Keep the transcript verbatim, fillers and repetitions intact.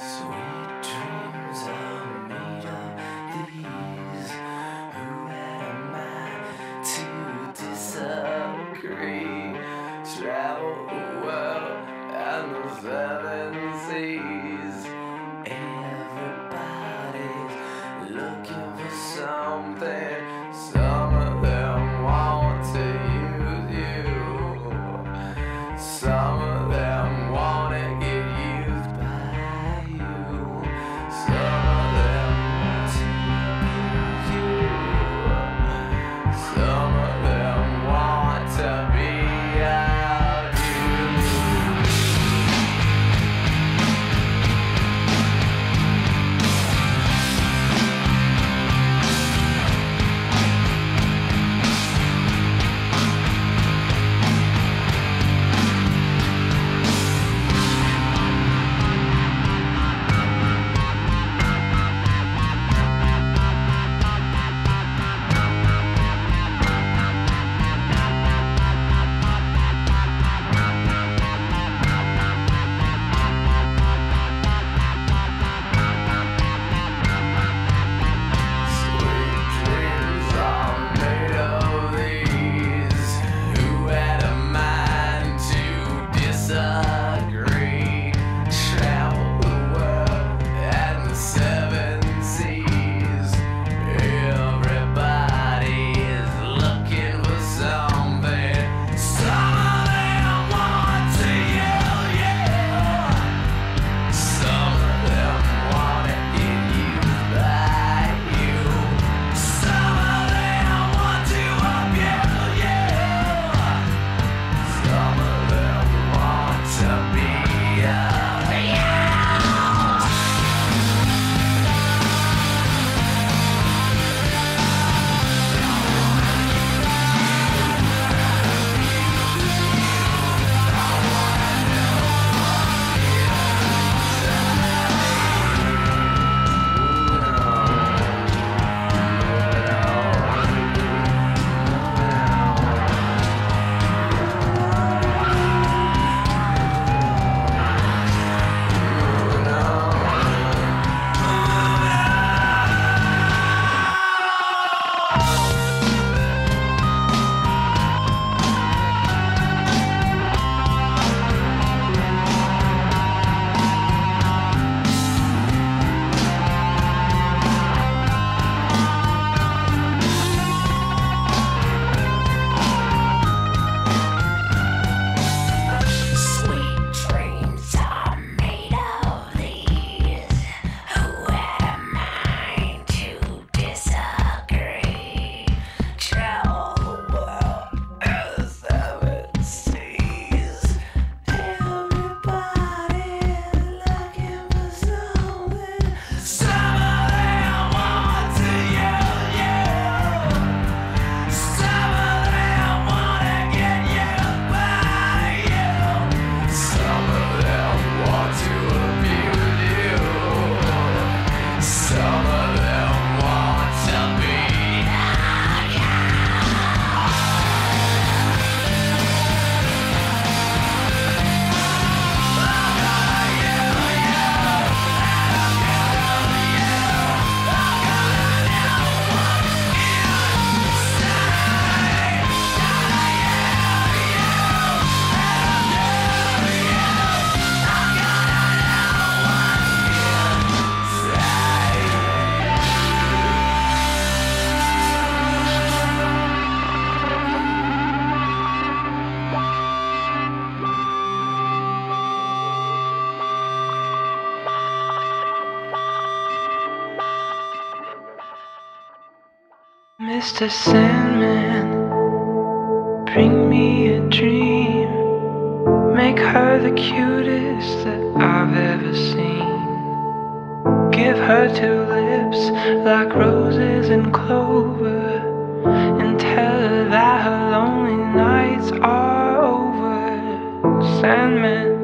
Sweet dreams are made of these. Who am I to disagree? Travel the world and the seven seas. Everybody's looking for something. Some of them want to use you. Some of them want to get used by you. Some of them want to abuse you. Some of them want to be out you. Mister Sandman, bring me a dream. Make her the cutest that I've ever seen. Give her two lips like roses and clover, and tell her that her lonely nights are over. Sandman,